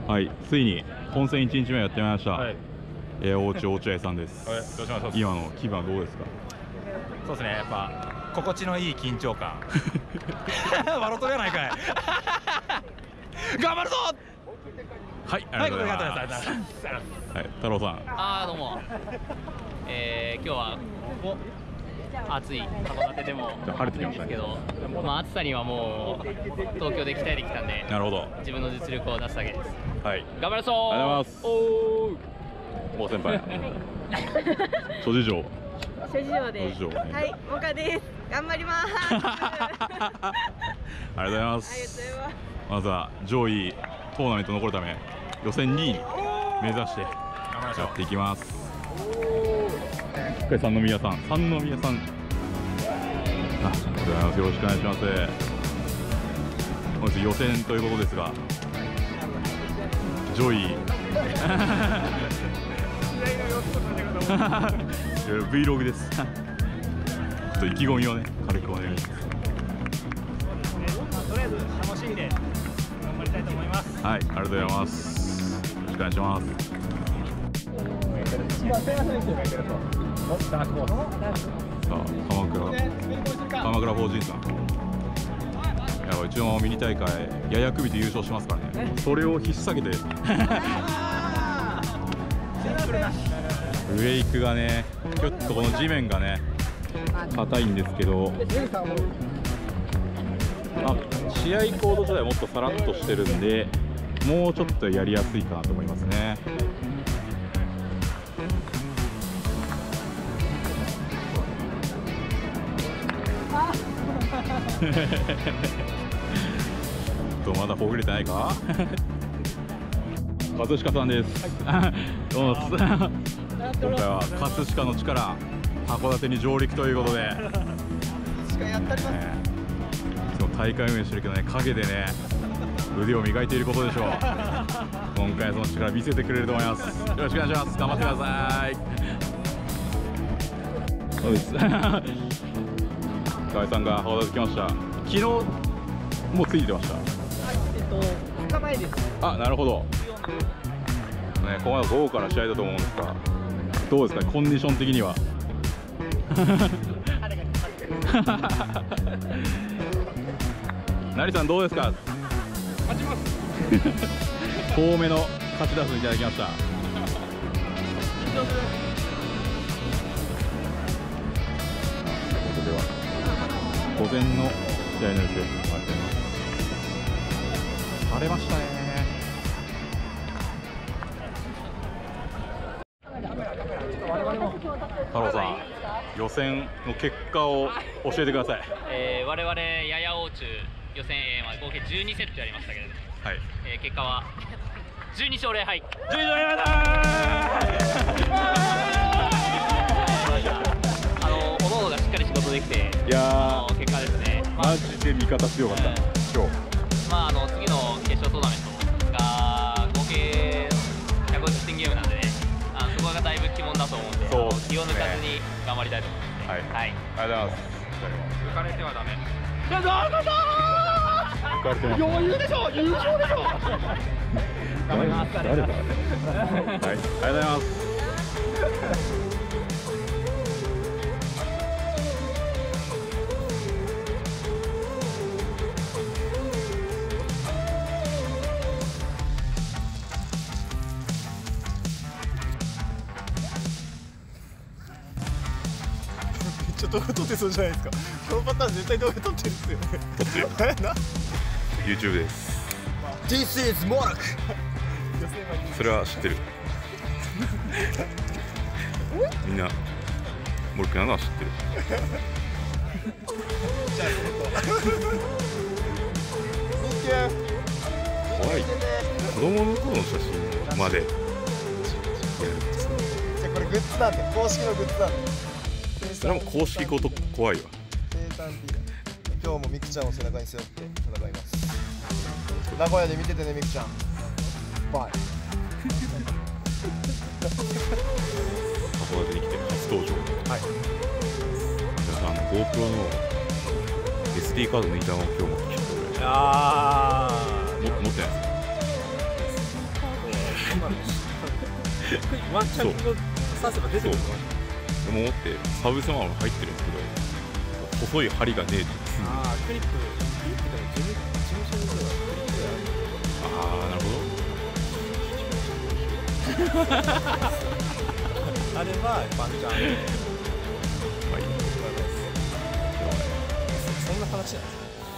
はい、ついに本戦1日目やってまいりました。 はい、 大内落合さんです。 よろしくお願いします。 今の気分はどうですか？ そうですね、やっぱ心地のいい緊張感。笑とるやないかい。頑張るぞ。 はい、ありがとうございます。はい、太郎さん。 どうも。今日は暑い函館でも晴れてきましたけど、暑さにはもう東京で鍛えてきたんで、 なるほど。 自分の実力を出すだけです。 はい。 頑張るぞ。 ありがとうございます。お先輩。諸事情。 諸事情で。 諸事情。 はい、モカです。頑張ります。 ありがとうございます。まずは上位トーナメント残るため予選2位に目指してやっていきます。三宮さん、ありがとうございます。よろしくお願いします。本日予選ということですが、上位Vlog です。ちょっと意気込みをね、軽くお願いします。 とりあえず楽しんで頑張りたいと思います。 はい、ありがとうございます。よろしくお願いします。さあ、鎌倉法人さん。いや、うちのミニ大会やや首で優勝しますからね。それを引っ提げてウェイクがね、ちょっとこの地面がね硬いんですけど、試合コード自体はもっとさらっとしてるんで、もうちょっとやりやすいかなと思いますね。まだほぐれてないか？葛飾さんです。どうも。今回は葛飾の力、函館に上陸ということで。大会運営してるけどね、陰でね、腕を磨いていることでしょう。今回その力見せてくれると思います。よろしくお願いします。頑張ってください。そうです。河合さんが函館来ました。昨日もうついてました。 2日前です。 あ、なるほど。ね、この後午後から試合だと思うんですが、どうですか、コンディション的には。成さんどうですか。 勝ちます。 遠目の勝ち出すいただきました。では午前の試合の様子です。晴れましたね。太郎さん、予選の結果を教えてください。 我々やや大中予選 A まで合計12セットやりましたけれども、はい、結果は12勝0敗。 12勝0敗だー。おのおのがしっかり仕事できて、いや結果ですね。 マジで味方強かった。今日。 次の決勝トーナメントが合計150点ゲームなんでね、そこがだいぶ鬼門だと思うんで、気を抜かずに頑張りたいと思います。はい、 ありがとうございます。 浮かれてはダメ。 余裕でしょ、優勝でしょ。 頑張ります。 誰だ。はい、ありがとうございます。 動画撮ってそうじゃないですか。このパターン絶対動画撮ってるんですよね。 撮ってる。YouTube です。 This is Morak。 それは知ってる。みんなモルクなのは知ってる。怖い。子供の頃の写真までやる。 じゃこれグッズなんで、公式のグッズなんで。 それも公式こと怖いわ。 今日もミクちゃんを背中に背負って戦います。名古屋で見ててね、ミクちゃん。バイ。 函館に来て初登場。はい。GoPro の SD カードのインターンを今日持ってきてくれ。持ってないですか。 ワンチャンここ刺せば出てくるの。 でも思ってサブスマホ入ってるんですけど、細い針がねえって。 ああ、クリップでも事務所にそうだ。 ああ、なるほど。 あればワンチャン。 まあいい。 そんな話なんですか。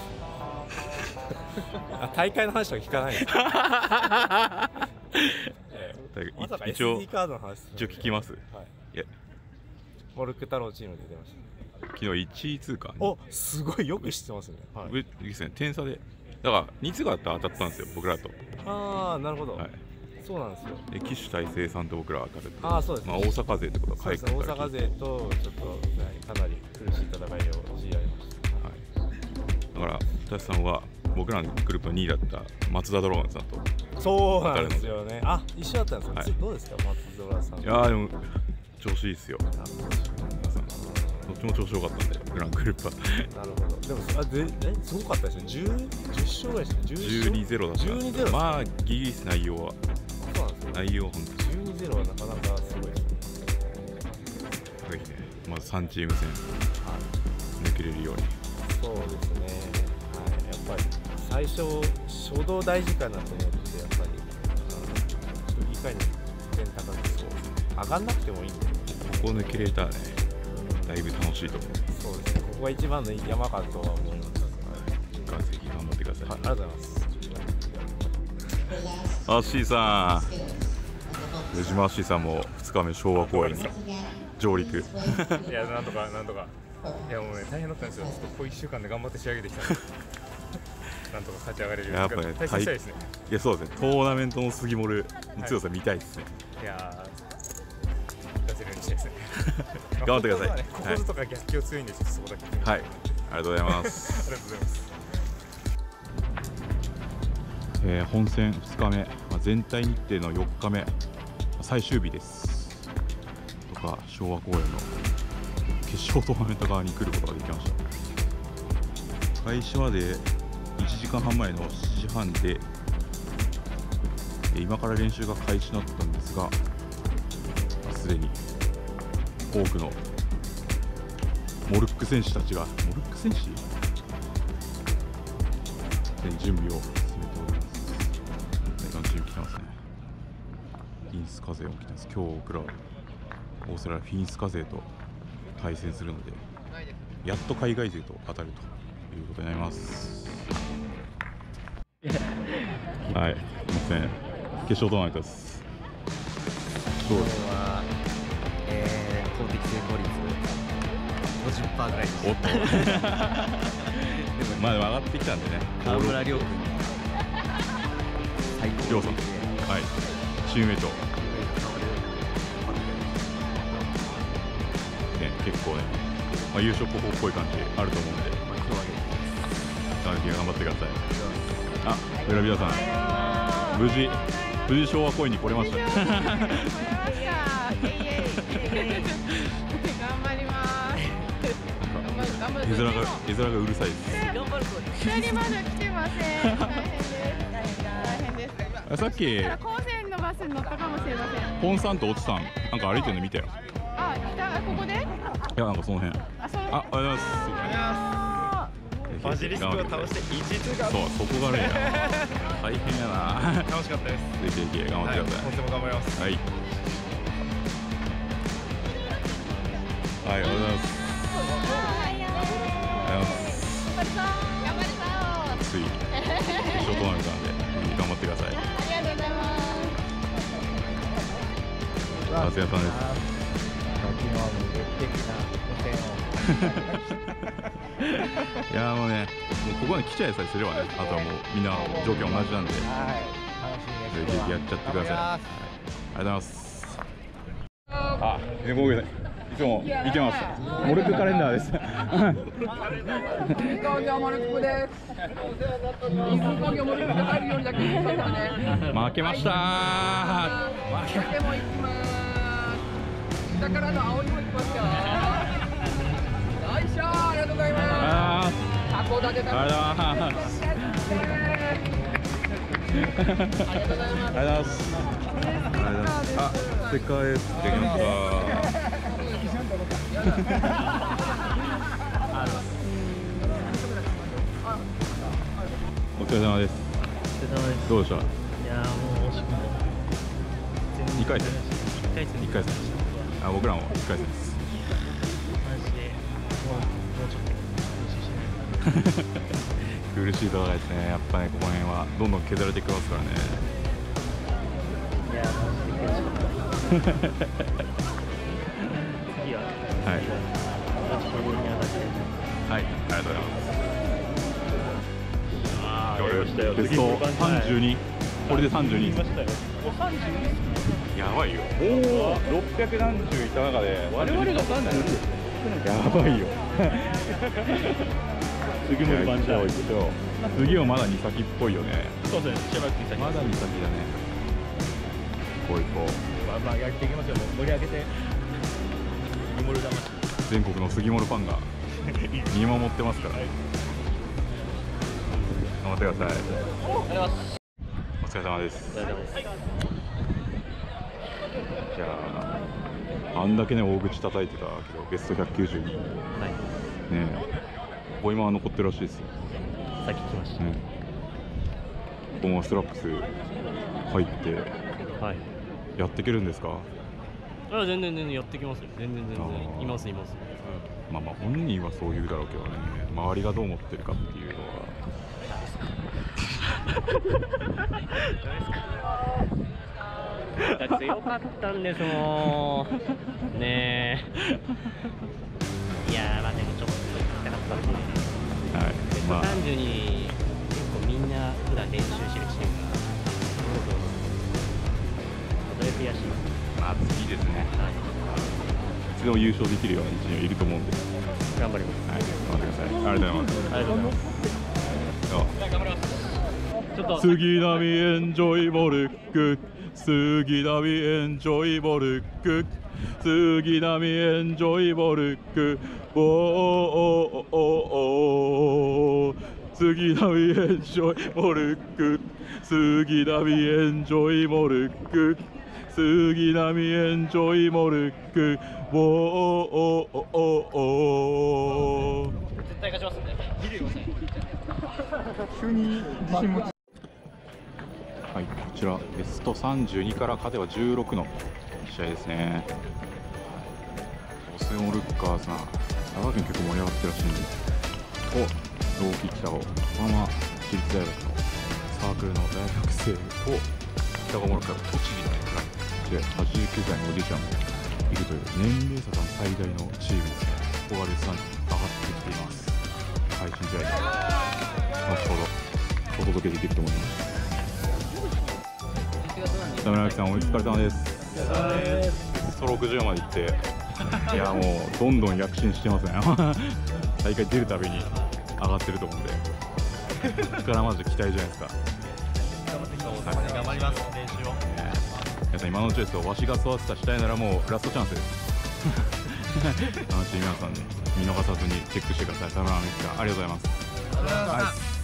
あ、大会の話とか聞かないです。まさか SD カードの話。 一応聞きます。 はい。 いや、 モルク太郎チームで出ました。 昨日1位通過。 お、すごいよく知ってますね。はい。 上ですね、点差で。だから2つがあったら当たったんですよ、僕らと。 ああ、なるほど。はい。そうなんですよ。 で、騎手大成さんと僕ら当たる。 ああ、そうです。 まあ大阪勢ってことはそうですね。大阪勢とちょっとかなり苦しい戦いを強いられました。はい。 だから田さんは僕らのグループの2位だった松田ドラゴンさんと。 そうなんですよね。あ、一緒だったんですか。 はい、 どうですか、松田さん。 いやーでも調子いいですよ。どっちも調子良かったんで、僕らのグループは。 なるほど。でもすごかったですね。10勝ぐらいですね。 12-0だった。 12-0。 まあギリギリです、内容は。 そうなんですよ。 内容本当に。12-0はなかなかすごいですね。 ぜひね、まず3チーム戦抜けれるように。 そうですね。はい。やっぱり最初初動大事かなと思って、やっぱりいかに点高く上がんなくてもいいんで。 ここ抜けれたらね、だいぶ楽しいと思う。 そうですね。ここが一番の山かとは思います。 はい。ぜひ頑張ってください。 ありがとうございます。 アッシーさん、江島アッシーさんも2日目昭和公園に上陸。 いや、なんとか。いやもうね、大変だったんですよ。ちょっとここ1週間で頑張って仕上げてきたんで。なんとか勝ち上がれるように。 やっぱね、 対戦したいですね。 いや、そうですね。トーナメントの杉森の強さ見たいですね。 いやー、出せるようにしたいですね。 頑張ってください。 ここぞとか逆境強いんで、ちょっとそこだけ。 はい。ありがとうございます。 ありがとうございます。 本戦2日目、全体日程の4日目、最終日です。とか昭和公園の決勝トーナメント側に来ることができました。開始まで1時間半前の7時半で、今から練習が開始だったんですが、すでに多くのモルック選手たちが、モルック選手すでに準備を進めております。チーム来てますね。フィンスカ勢も来てます。今日僕らオーストラリアフィンスカ勢と対戦するので、やっと海外勢と当たるということになります。はい、すみません。決勝トーナメントです。 今日は、投擲成功率 50% ぐらいでした。 おっとまあでも上がってきたんでね。 川村亮君最高亮さん、はい、チームメイト、ね、結構ね、優勝候補っぽい感じあると思うんで、頑張ってください。あ、グラビアさん、無事昭和公園に来れました。 頑張ります。 絵面がうるさいです。 一人まだ来てません。大変です。 さっき高専のバスに乗ったかもしれません。 ポンさんとオツさん、なんか歩いてるの見たよ。 あ、ここで？いや、なんかその辺。あ、ありがとうございます。 バジリスクを倒して1通過。 そう、そこがね、大変やな。 楽しかったです。 ぜひ頑張ってください。 とても頑張ります。 はい。はい、ありがとうございます。ついに決勝トーナメントなんで、頑張ってください。 ありがとうございます。 松也さんです。いやもうね、もうここまで来ちゃいさえすればね、あとはもうみんな条件同じなんで、ぜひやっちゃってください。ありがとうございます。あ、ごめんなさい。いつも見てます。モルックカレンダーです。負けましたー。 下からの青いも行きますよ。よいしょ、ありがとうございます。函館ありがとうございます。 ありがとうございます。あ、ステッカーです。できました。お疲れ様です。どうでした？いやもう惜しくも2回戦。1回戦でした。あ、僕らも1回戦です。マジでもうちょっと苦しい戦いですね。やっぱね、ここら辺はどんどん削られていきますからね。いや、マジで悔しかった。次は、はい。はい、ありがとうございます。ベスト32、これで32です。やばいよ。おお、600何十いた中で我々が32。やばいよ。次もバンジャーを行くと、次はまだ2先っぽいよね。そうですね、しばらく2先。まだ2先だね。こういこう。まあやっていきますよ。盛り上げて。杉森魂。全国の杉森ファンが見守ってますから。頑張ってください。お疲れ様です。お疲れ様です。じゃあ、あんだけね大口叩いてたけどベスト192。はい。ねえ。ここ今は残ってるらしいですよ。さっき来ました。ね。ここもストラップス入って、はい。やっていけるんですか？ あ、全然やってきますよ。全然います。 まあ本人はそう言うだろうけどね。周りがどう思ってるかっていうのは。強かったんですもん。ねえ。いやー、まあでもちょっと痛かったですね。はい。まあ32結構みんな普段練習してるチームが。それ悔しい。 まあ次ですね。はい。いつでも優勝できるような位置にはいると思うんで。 頑張ります。 はい。頑張ってください。ありがとうございます。 ありがとうございます。頑張ります。ちょっと杉並エンジョイボルック。杉並エンジョイボルック。杉並エンジョイボルック。おおおおお。杉並エンジョイボルック。杉並エンジョイボルック。杉並エンジョイボルック。おおおおお。 絶対勝ちますんで。見てください。 急に自信持ち。はい、こちらベスト32から勝てば16の試合ですね。オセオルッカーズな佐賀県結構盛り上がってるらしいんで、同期北尾、横浜市立大学のサークルの大学生と北川モロッカー栃木ので89歳のおじいちゃんもいるという年齢差が最大のチームですね。ここがレスさんに上がってきています。配信試合で後ほどお届けできると思います。田村さんお疲れ様です。ベスト60まで行って、いやもうどんどん躍進してますね。大会出るたびに上がってると思うんで、ここからまず期待じゃないですか。 頑張ります。練習を。 皆さん今のうちですよ。わしが育てたしたいならもうラストチャンスです。皆さんね見逃さずにチェックしてください。田村美樹さんありがとうございます。